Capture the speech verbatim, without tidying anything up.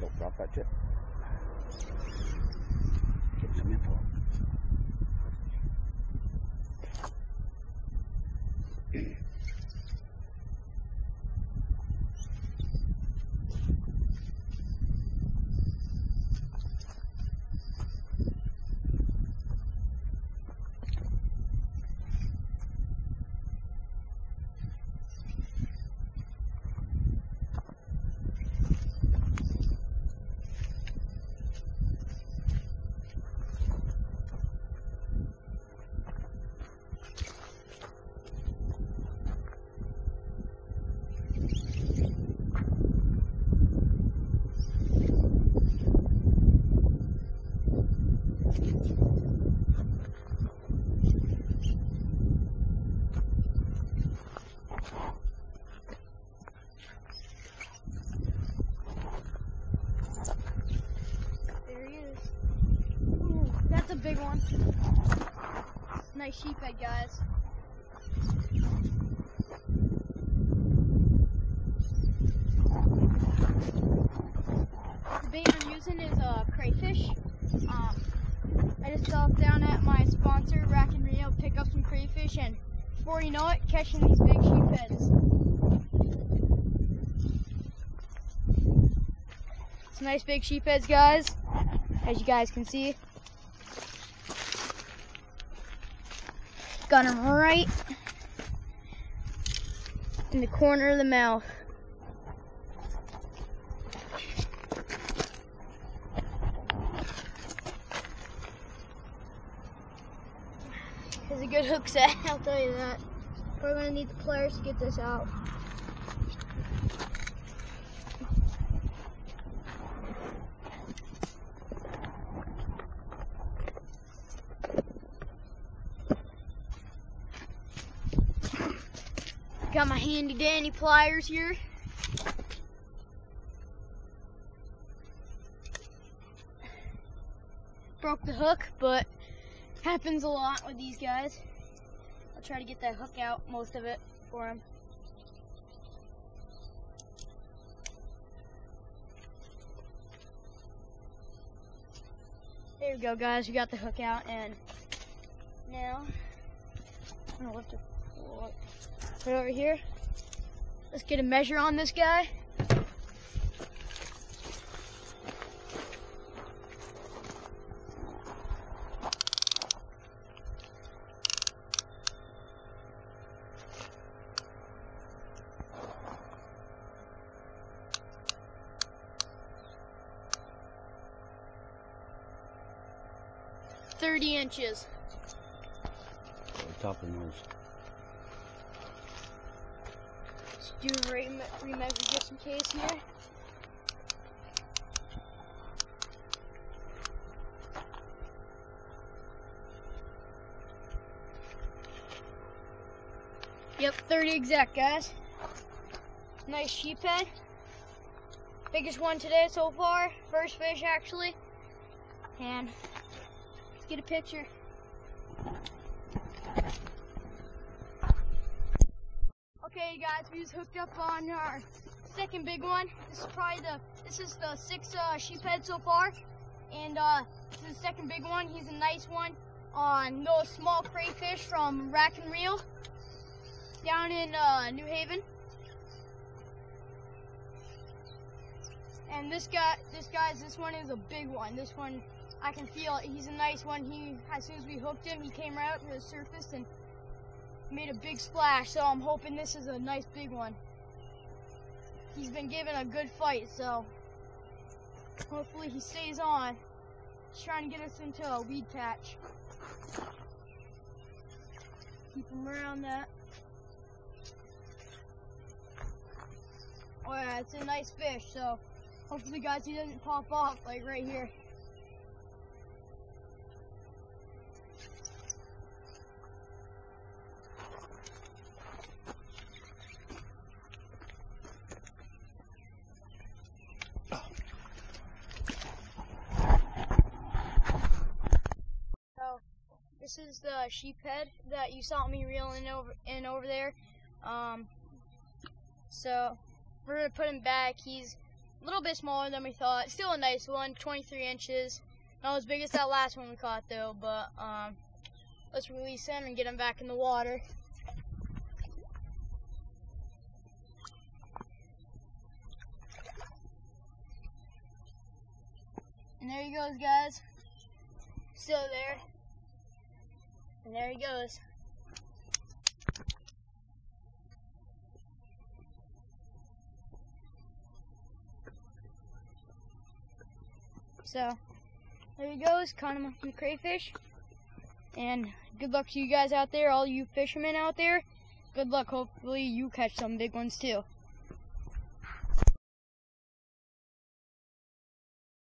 Don't drop that tip. Get some info. That's a big one. Nice sheephead, guys. The bait I'm using is uh, crayfish. Um, I just stopped down at my sponsor, Rack and Reel, pick up some crayfish, and before you know it, catching these big sheepheads. Some nice big sheepheads, guys, as you guys can see. Got him right in the corner of the mouth. It's a good hook set, I'll tell you that. Probably gonna need the pliers to get this out. Got my handy dandy pliers here. Broke the hook, but happens a lot with these guys. I'll try to get that hook out, most of it, for him. There we go, guys. We got the hook out, and now I'm gonna lift it. Put it over here. Let's get a measure on this guy. Thirty inches. Top of the nose. Do a re remeasure just in case here. Yep, thirty exact, guys. Nice sheephead. Biggest one today so far. First fish, actually. And let's get a picture. Okay, guys, we just hooked up on our second big one. This is probably the this is the sixth uh, sheephead so far, and uh, this is the second big one. He's a nice one on those small crayfish from Rack and Reel down in uh, New Haven. And this guy, this guy's this one is a big one. This one I can feel it. He's a nice one. He as soon as we hooked him, he came right up to the surface and made a big splash, so I'm hoping this is a nice big one. He's been given a good fight, so hopefully he stays on. He's trying to get us into a weed patch. Keep him around that. Oh yeah, it's a nice fish, so hopefully, guys, he doesn't pop off like right here. This is the sheephead that you saw me reeling over in over there. Um, so we're gonna put him back. He's A little bit smaller than we thought. Still a nice one, twenty-three inches. Not as big as that last one we caught though, but um, let's release him and get him back in the water. And there he goes, guys. Still there. And there he goes. So, there he goes, caught him a crayfish. And good luck to you guys out there, all you fishermen out there. Good luck, hopefully you catch some big ones too.